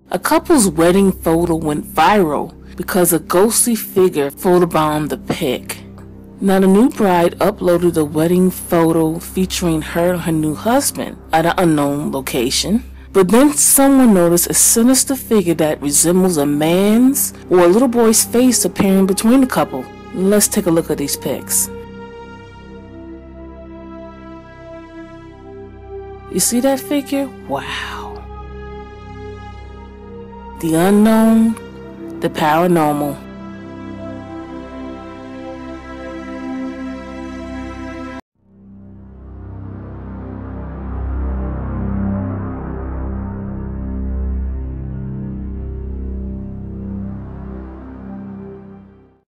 A couple's wedding photo went viral because a ghostly figure photobombed the pic. Now, the new bride uploaded a wedding photo featuring her and her new husband at an unknown location. But then someone noticed a sinister figure that resembles a man's or a little boy's face appearing between the couple. Let's take a look at these pics. You see that figure? Wow. The unknown, the paranormal.